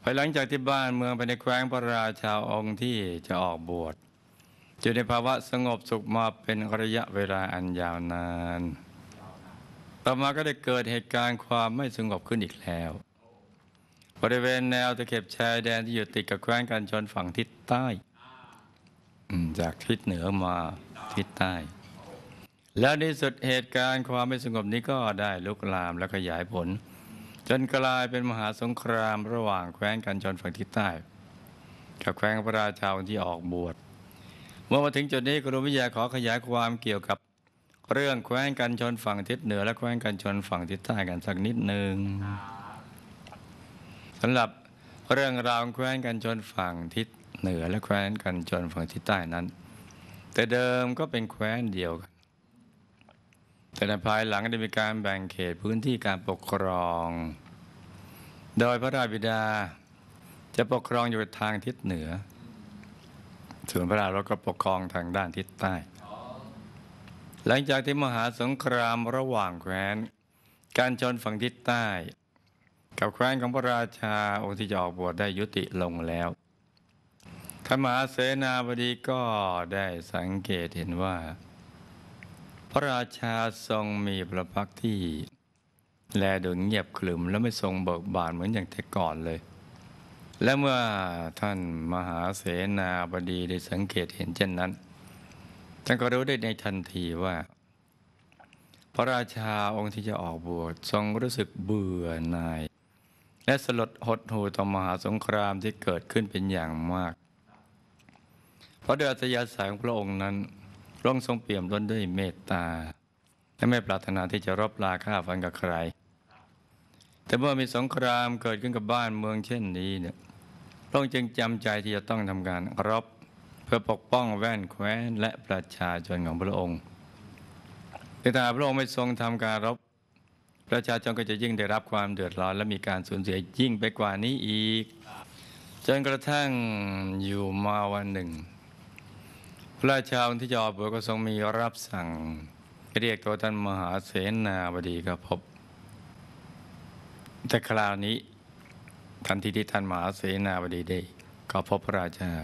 หลังจากที่บ้านเมืองภายในแคว้นพระราชาองค์ที่จะออกบวชอยู่ในภาวะสงบสุขมาเป็นระยะเวลาอันยาวนานต่อมาก็ได้เกิดเหตุการณ์ความไม่สงบขึ้นอีกแล้วบริเวณแนวตะเข็บชายแดนที่อยู่ติดกับแคว้นกันชนฝั่งทิศใต้จากทิศเหนือมาทิศใต้ แล้วในสุดเหตุการณ์ความไม่สงบนี้ก็ได้ลุกลามและขยายผลจนกลายเป็นมหาสงครามระหว่างแคว้นกันชนฝั่งทิศใต้กับแคว้นพระราชาที่ออกบวชเมื่อมาถึงจุดนี้กรมวิทยาขอขยายความเกี่ยวกับเรื่องแคว้นกันชนฝั่งทิศเหนือและแคว้นกันชนฝั่งทิศใต้กันสักนิดหนึ่งสำหรับเรื่องราวแคว้นกันชนฝั่งทิศเหนือและแคว้นกันชนฝั่งทิศใต้นั้นแต่เดิมก็เป็นแคว้นเดียวกันแต่ในภายหลังได้มีการแบ่งเขตพื้นที่การปกครองโดยพระราชบิดาจะปกครองอยู่ทางทิศเหนือส่วนพระราชก็ปกครองทางด้านทิศใต้หลังจากที่มหาสงครามระหว่างแคว้นกันชนฝั่งทิศใต้กับแคว้นของพระราชาองค์ที่จะออกบวชได้ยุติลงแล้วท่านมหาเสนาบดีก็ได้สังเกตเห็นว่าพระราชาทรงมีพระพักตร์ที่แลดูเงียบขรึมและไม่ทรงเบิกบานเหมือนอย่างแต่ก่อนเลยและเมื่อท่านมหาเสนาบดีได้สังเกตเห็นเช่นนั้นท่านก็รู้ได้ในทันทีว่าพระราชาองค์ที่จะออกบวชทรงรู้สึกเบื่อหน่ายและสลดหดหู่ต่อมหาสงครามที่เกิดขึ้นเป็นอย่างมากเพราะโดยอัธยาศัยของพระองค์นั้นพระองค์ทรงเปี่ยมล้นด้วยเมตตาและไม่ปรารถนาที่จะรบราฆ่าฟันกับใครแต่เมื่อมีสงครามเกิดขึ้นกับบ้านเมืองเช่นนี้เนี่ยพระองค์จึงจำใจที่จะต้องทำการรบเพื่อปกป้องแว่นแคว้นและประชาชนของพระองค์แต่ถ้าพระองค์ไม่ทรงทำการรบประชาชนก็จะยิ่งได้รับความเดือดร้อนและมีการสูญเสียยิ่งไปกว่านี้อีกจนกระทั่งอยู่มาวันหนึ่งพระราชาองค์ที่จะออกบวชก็ทรงมีรับสั่งเรียกตัวท่านมหาเสนาบดีก็พบแต่คราวนี้ทันทีที่ท่านมหาเสนาบดีได้ก็พบพระราชา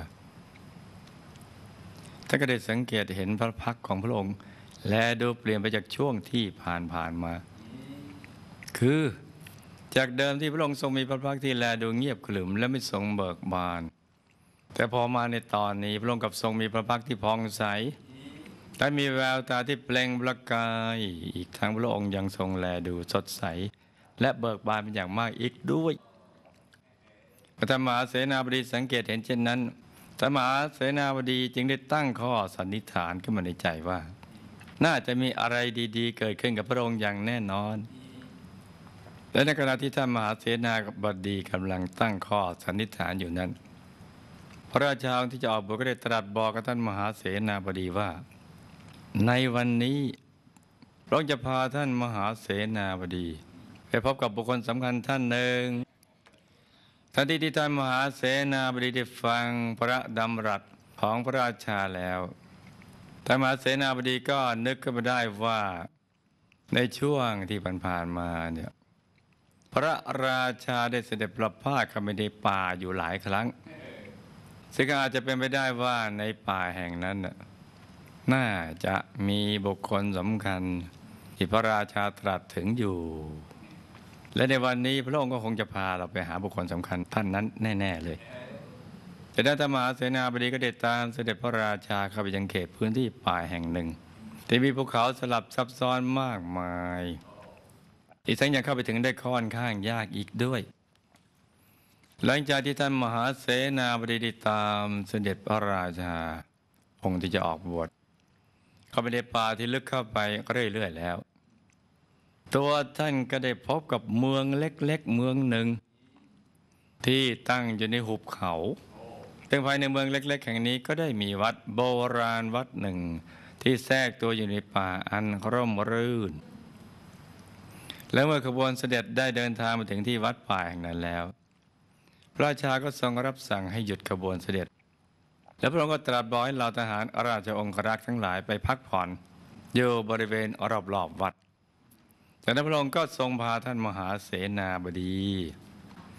ท่านก็ได้สังเกตเห็นพระพักตร์ของพระองค์และดูเปลี่ยนไปจากช่วงที่ผ่านมาคือจากเดิมที่พระองค์ทรงมีพระพักตร์ที่แลดูเงียบขรึมและไม่ทรงเบิกบานแต่พอมาในตอนนี้พระองค์กับทรงมีพระพักตร์ที่ผ่องใสและมีแววตาที่เปล่งประกายอีกทั้งพระองค์ยังทรงแลดูสดใสและเบิกบานเป็นอย่างมากอีกด้วยพระมหาเสนาบดีสังเกตเห็นเช่นนั้นพระมหาเสนาบดีจึงได้ตั้งข้อสันนิษฐานขึ้นมาในใจว่าน่าจะมีอะไรดีๆเกิดขึ้นกับพระองค์อย่างแน่นอนและในขณะที่ท่านมหาเสนาบดีกำลังตั้งข้อสันนิษฐานอยู่นั้นพระราชาที่จะออกบวชก็ได้ตรัสบอกกับท่านมหาเสนาบดีว่าในวันนี้พระองค์จะพาท่านมหาเสนาบดีไปพบกับบุคคลสำคัญท่านหนึ่งทันทีที่ท่านมหาเสนาบดีได้ฟังพระดำรัสของพระราชาแล้วท่านมหาเสนาบดีก็นึกขึ้นมาได้ว่าในช่วงที่ผ่านมาเนี่ยพระราชาได้เสด็จประพาสเข้าไปในป่าอยู่หลายครั้งซึ่งอาจจะเป็นไปได้ว่าในป่าแห่งนั้นน่าจะมีบุคคลสำคัญที่พระราชาตรัสถึงอยู่และในวันนี้พระองค์ก็คงจะพาเราไปหาบุคคลสำคัญท่านนั้นแน่ๆเลยแต่ด้านมหาเสนาบดีก็ได้ตามเสด็จพระราชาเข้าไปยังเขตพื้นที่ป่าแห่งหนึ่งที่มีภูเขาสลับซับซ้อนมากมายอีกทั้งยังเข้าไปถึงได้ค่อนข้างยากอีกด้วยหลังจากที่ท่านมหาเสนาบดีได้ตามเสด็จพระราชาองค์ที่จะออกบวชเข้าไปในป่าที่ลึกเข้าไปเรื่อยๆแล้วตัวท่านก็ได้พบกับเมืองเล็กๆเมืองหนึ่งที่ตั้งอยู่ในหุบเขาซึ่งภายในเมืองเล็กๆแห่งนี้ก็ได้มีวัดโบราณวัดหนึ่งที่แทรกตัวอยู่ในป่าอันร่มรื่นและเมื่อขบวนเสด็จได้เดินทางมาถึงที่วัดป่าแห่งนั้นแล้วพระราชาก็ทรงรับสั่งให้หยุดขบวนเสด็จและพระองค์ก็ตรัสบอกให้เหล่าทหารราชองครักษ์ทั้งหลายไปพักผ่อนอยู่บริเวณรอบๆวัดจากนั้นพระองค์ก็ทรงพาท่านมหาเสนาบดี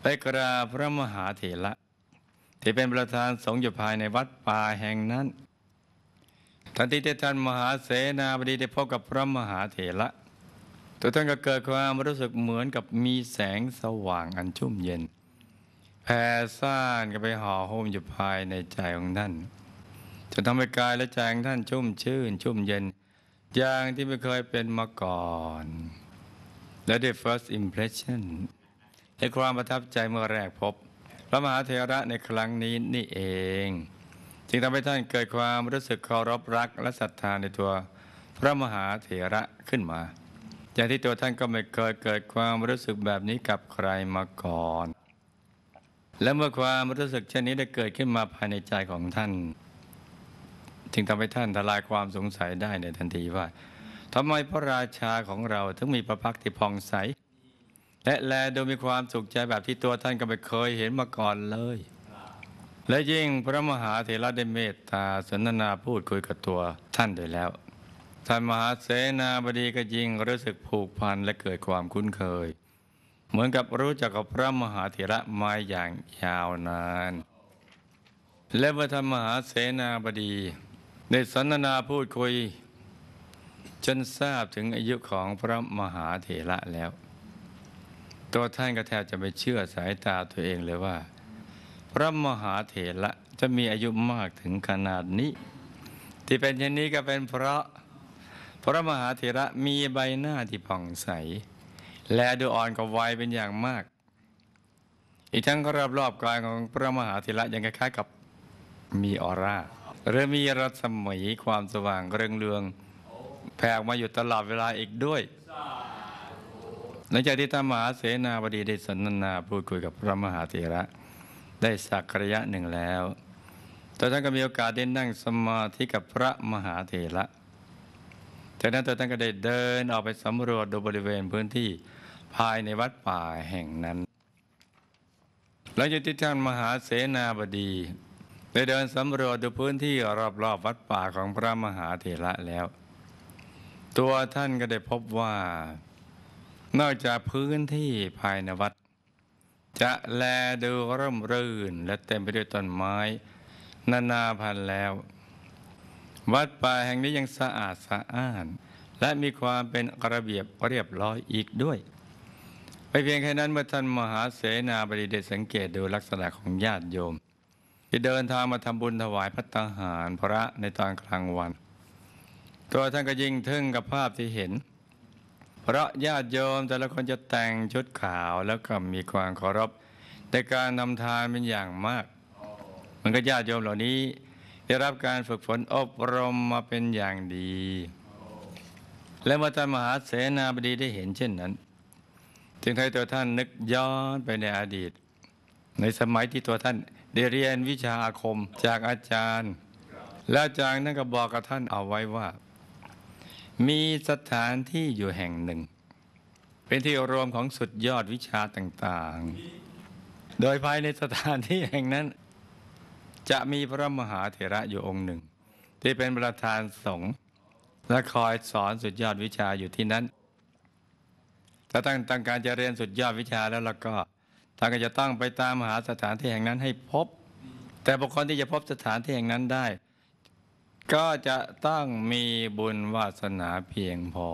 ไปกราบพระมหาเถระที่เป็นประธานสงฆ์อยู่ภายในวัดป่าแห่งนั้นทันทีที่ท่านมหาเสนาบดีได้พบกับพระมหาเถระตัวท่านก็เกิดความรู้สึกเหมือนกับมีแสงสว่างอันชุ่มเย็นแผ่ซ่านกันไปห่อหุ้มอยู่ภายในใจของท่านจนทำให้กายและใจของท่านชุ่มชื่นชุ่มเย็นอย่างที่ไม่เคยเป็นมาก่อนและได้ first impression ในความประทับใจเมื่อแรกพบพระมหาเถระในครั้งนี้นี่เองจึงทำให้ท่านเกิดความรู้สึกเคารพรักและศรัทธาในตัวพระมหาเถระขึ้นมาอย่างที่ตัวท่านก็ไม่เคยเกิดความรู้สึกแบบนี้กับใครมาก่อนและเมื่อความรู้สึกเช่นนี้ได้เกิดขึ้นมาภายในใจของท่านจึงทำให้ท่านทลายความสงสัยได้ในทันทีว่าทำไมพระราชาของเราถึงมีพระพักตร์ที่ผ่องใสและแลดูมีความสุขใจแบบที่ตัวท่านก็ไม่เคยเห็นมาก่อนเลยและยิ่งพระมหาเถระได้เมตตาสนทนาพูดคุยกับตัวท่านโดยแล้วท่านมหาเสนาบดีก็ยิ่งรู้สึกผูกพันและเกิดความคุ้นเคยเหมือนกับรู้จักกับพระมหาเถระมาอย่างยาวนานและเมื่อท่านมหาเสนาบดีได้สนทนาพูดคุยจนทราบถึงอายุของพระมหาเถระแล้วตัวท่านก็แทบจะไม่เชื่อสายตาตัวเองเลยว่าพระมหาเถระจะมีอายุมากถึงขนาดนี้ที่เป็นเช่นนี้ก็เป็นเพราะพระมหาเถระมีใบหน้าที่ผ่องใสและดูอ่อนกว่าวัยเป็นอย่างมากอีกทั้งรอบๆกายของพระมหาเถระยังคล้ายๆกับมีออร่าหรือมีรัศมีความสว่างเรืองเรืองแผ่ออกมาอยู่ตลอดเวลาอีกด้วยหลังจากที่ท่านมหาเสนาบดีได้สนทนาพูดคุยกับพระมหาเถระได้สักระยะหนึ่งแล้วตัวท่านก็มีโอกาสได้นั่งสมาธิกับพระมหาเถระจากนั้นตัวท่านก็ได้เดินออกไปสำรวจดูบริเวณพื้นที่ภายในวัดป่าแห่งนั้นหลังจากที่ท่านมหาเสนาบดีได้เดินสำรวจดูพื้นที่รอบๆวัดป่าของพระมหาเถระแล้วตัวท่านก็ได้พบว่านอกจากพื้นที่ภายในวัดจะแลดูร่มรื่นและเต็มไปด้วยต้นไม้นานาพันธุ์แล้ววัดป่าแห่งนี้ยังสะอาดสะอ้านและมีความเป็นระเบียบเรียบร้อยอีกด้วยไม่เพียงแค่นั้นเมื่อท่านมหาเสนาบดีได้สังเกตดูลักษณะของญาติโยมที่เดินทางมาทำบุญถวายภัตตาหารพระในตอนกลางวันตัวท่านก็ยิ่งทึ่งกับภาพที่เห็นเพราะญาติโยมแต่ละคนจะแต่งชุดขาวแล้วก็มีความเคารพในการทำทานเป็นอย่างมากมันก็ญาติโยมเหล่านี้ได้รับการฝึกฝนอบรมมาเป็นอย่างดีและเมื่อท่านมหาเสนาบดีได้เห็นเช่นนั้นจึงให้ตัวท่านนึกย้อนไปในอดีตในสมัยที่ตัวท่านได้เรียนวิชาอาคมจากอาจารย์และอาจารย์นั่นก็บอกกับท่านเอาไว้ว่ามีสถานที่อยู่แห่งหนึ่งเป็นที่รวมของสุดยอดวิชาต่างๆโดยภายในสถานที่แห่งนั้นจะมีพระมหาเถระอยู่องค์หนึ่งที่เป็นประธานสงฆ์และคอยสอนสุดยอดวิชาอยู่ที่นั้นถ้าตั้งการจะเรียนสุดยอดวิชาแล้วก็ท่านก็จะต้องไปตามหาสถานที่แห่งนั้นให้พบแต่บุคคลที่จะพบสถานที่แห่งนั้นได้ก็จะต้องมีบุญวาสนาเพียงพอ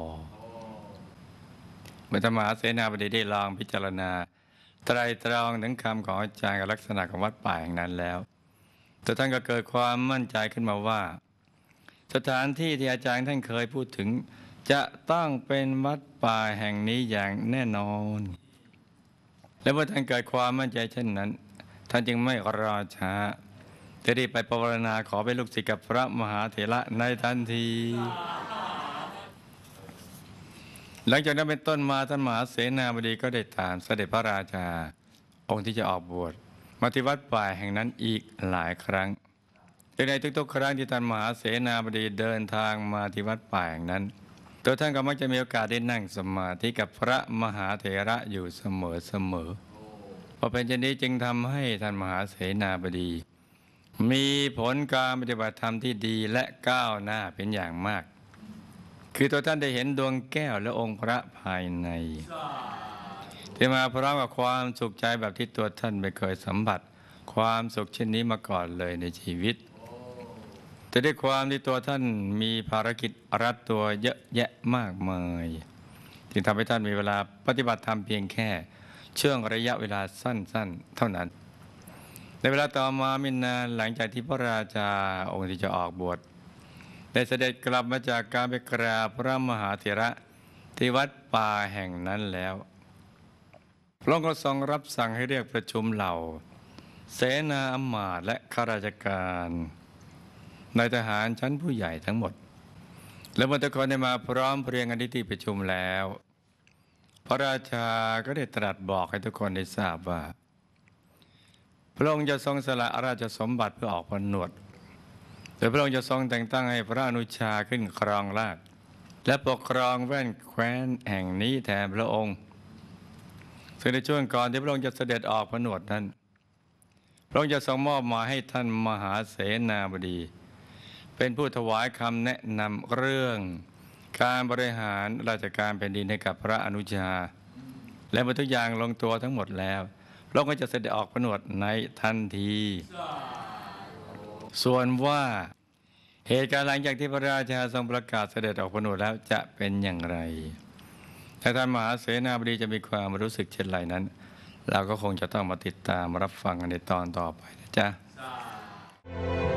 เมื่อธรรมหาเสนาบดีได้ลองพิจารณาไตรตรองถึงคำของอาจารย์กับลักษณะของวัดป่าแห่งนั้นแล้วแต่ท่านก็เกิดความมั่นใจขึ้นมาว่าสถานที่ที่อาจารย์ท่านเคยพูดถึงจะต้องเป็นวัดป่าแห่งนี้อย่างแน่นอนและเมื่อท่านเกิดความมั่นใจเช่นนั้นท่านจึงไม่รอช้าจะรีบไปภาวนาขอเป็นลูกศิษย์กับพระมหาเถระในทันทีหลังจากนั้นเป็นต้นมาท่านมหาเสนาบดีก็ได้ตามเสด็จพระราชาองค์ที่จะออกบวชมาที่วัดป่าแห่งนั้นอีกหลายครั้งในทุกๆครั้งที่ท่านมหาเสนาบดีเดินทางมาที่วัดป่าแห่งนั้นตัวท่านก็มักจะมีโอกาสได้นั่งสมาธิกับพระมหาเถระอยู่เสมอพอเป็นเช่นนี้จึงทำให้ท่านมหาเสนาบดีมีผลการปฏิบัติธรรมที่ดีและก้าวหน้าเป็นอย่างมากคือตัวท่านได้เห็นดวงแก้วและองค์พระภายในที่มาพร้อมกับความสุขใจแบบที่ตัวท่านไม่เคยสัมผัสความสุขเช่นนี้มาก่อนเลยในชีวิตแต่ด้วยความที่ตัวท่านมีภารกิจรัดตัวเยอะแยะมากมายจึงทำให้ท่านมีเวลาปฏิบัติธรรมเพียงแค่ช่วงระยะเวลาสั้นๆเท่านั้นในเวลาต่อมาไม่นานหลังจากที่พระราชาองค์ที่จะออกบวชได้เสด็จกลับมาจากการไปกราบพระมหาเถระที่วัดป่าแห่งนั้นแล้วพระองค์ก็ทรงรับสั่งให้เรียกประชุมเหล่าเสนาอำมาตย์และข้าราชการนายทหารชั้นผู้ใหญ่ทั้งหมดและเมื่อทุกคนได้มาพร้อมเพรียงกันที่ประชุมแล้วพระราชาก็ได้ตรัสบอกให้ทุกคนได้ทราบว่าพระองค์จะทรงสละราชสมบัติเพื่อออกผนวดโดยพระองค์จะทรงแต่งตั้งให้พระอนุชาขึ้นครองราชย์และปกครองแว่นแคว้นแห่งนี้แทนพระองค์ซึ่งในช่วงก่อนที่พระองค์จะเสด็จออกผนวดนั้นพระองค์จะทรงมอบหมายให้ท่านมหาเสนาบดีเป็นผู้ถวายคำแนะนำเรื่องการบริหารราชการแผ่นดินให้กับพระอนุชาและเมื่อทุกอย่างลงตัวทั้งหมดแล้วพระองค์ก็จะเสด็จออกผนวดในทันทีส่วนว่าเหตุการณ์หลังจากที่พระราชาทรงประกาศเสด็จออกผนวดแล้วจะเป็นอย่างไรถ้าท่านมหาเสนาบดีจะมีความรู้สึกเช่นไรนั้นเราก็คงจะต้องมาติดตามรับฟังกันในตอนต่อไปนะจ๊ะ